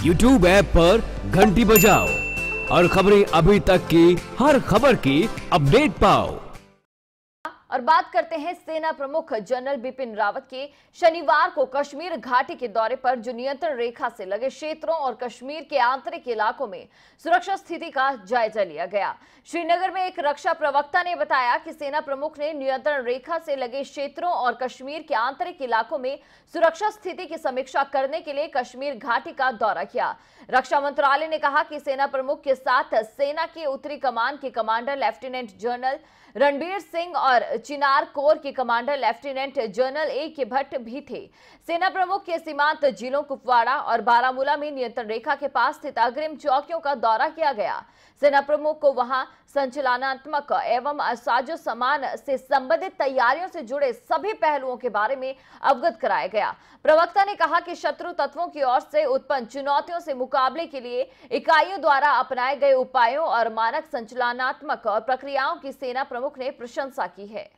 YouTube app पर घंटी बजाओ और खबरें अभी तक की हर खबर की अपडेट पाओ। और बात करते हैं सेना प्रमुख जनरल बिपिन रावत के शनिवार को कश्मीर घाटी के दौरे पर, जो नियंत्रण रेखा से लगे क्षेत्रों और कश्मीर के आंतरिक इलाकों में सुरक्षा स्थिति का जायजा लिया गया। श्रीनगर में एक रक्षा प्रवक्ता ने बताया कि सेना प्रमुख ने नियंत्रण रेखा से लगे क्षेत्रों और कश्मीर के आंतरिक इलाकों में सुरक्षा स्थिति की समीक्षा करने के लिए कश्मीर घाटी का दौरा किया। रक्षा मंत्रालय ने कहा कि सेना प्रमुख के साथ सेना के उत्तरी कमान के commander lieutenant general Ranbir Singh और चिनार कोर के commander lieutenant general A.K. Bhatt भी थे। सेना प्रमुख के सीमांत जिलों कुपवाड़ा और बारामूला में नियंत्रण रेखा के पास स्थित अग्रिम चौकियों का दौरा किया गया। सेना प्रमुख को वहां संचालनात्मक एवं साजो सामान से संबंधित तैयारियों से जुड़े सभी पहलुओं के बारे में अवगत कराया गया। प्रवक्ता ने कहा कि शत्रु तत्वों की ओर से उत्पन्न चुनौतियों से मुकाबले के लिए इकाइयों द्वारा अपनाए गए उपायों और मानक संचालनात्मक प्रक्रियाओं की सेना प्रमुख ने प्रशंसा की है।